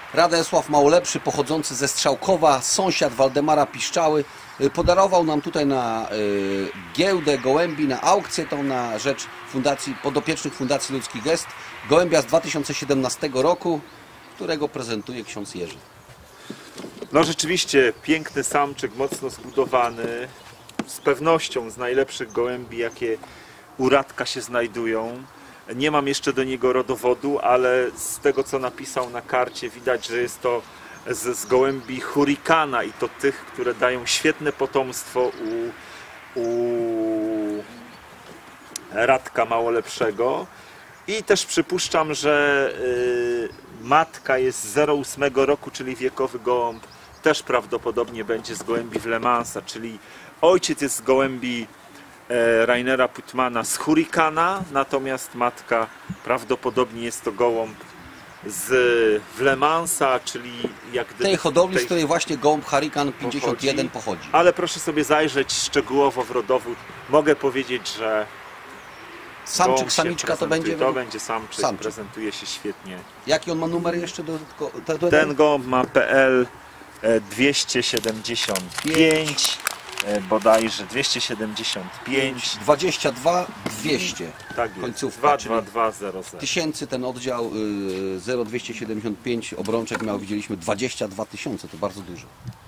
Radosław Małolepszy, pochodzący ze Strzałkowa, sąsiad Waldemara Piszczały, podarował nam tutaj na giełdę gołębi, na aukcję tą na rzecz fundacji, podopiecznych Fundacji Ludzki Gest, gołębia z 2017 roku, którego prezentuje ksiądz Jerzy. No rzeczywiście piękny samczyk, mocno zbudowany, z pewnością z najlepszych gołębi, jakie u Radka się znajdują. Nie mam jeszcze do niego rodowodu, ale z tego, co napisał na karcie, widać, że jest to z gołębi Hurikana i to tych, które dają świetne potomstwo u Radka Małolepszego. I też przypuszczam, że matka jest z 08 roku, czyli wiekowy gołąb, też prawdopodobnie będzie z gołębi w Le Mansa, czyli ojciec jest z gołębi Rainera Putmana z Hurikana, natomiast matka prawdopodobnie jest to gołąb z Le Mansa, czyli jak gdyby tej hodowli, z której właśnie gołąb Hurrikan 51 pochodzi. Ale proszę sobie zajrzeć szczegółowo w rodowód. Mogę powiedzieć, że samczyk, samiczka to będzie? To będzie samczyk, prezentuje się świetnie. Jaki on ma numer jeszcze? Ten gołąb ma PL 275, bodajże 275. 22 200. Tak jest, końcówka, 22200. Tysięcy ten oddział 0275 obrączek miał, widzieliśmy 22 000, to bardzo dużo.